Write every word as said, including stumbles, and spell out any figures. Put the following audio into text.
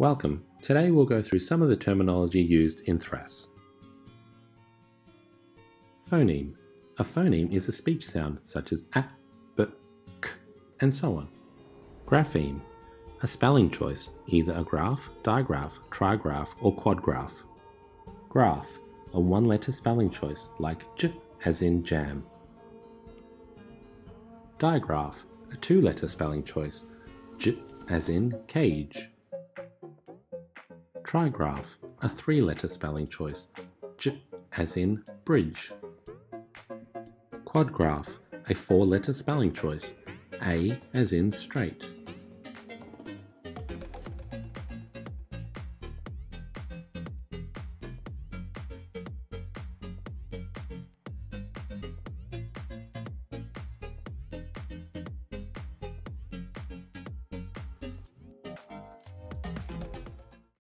Welcome. Today we'll go through some of the terminology used in THRASS. Phoneme. A phoneme is a speech sound such as a, b, k, and so on. Grapheme. A spelling choice, either a graph, digraph, trigraph, or quadgraph. Graph. A one-letter spelling choice like j as in jam. Digraph. A two-letter spelling choice, j as in cage. Trigraph, a three-letter spelling choice, j as in bridge. Quadgraph, a four-letter spelling choice, a as in straight.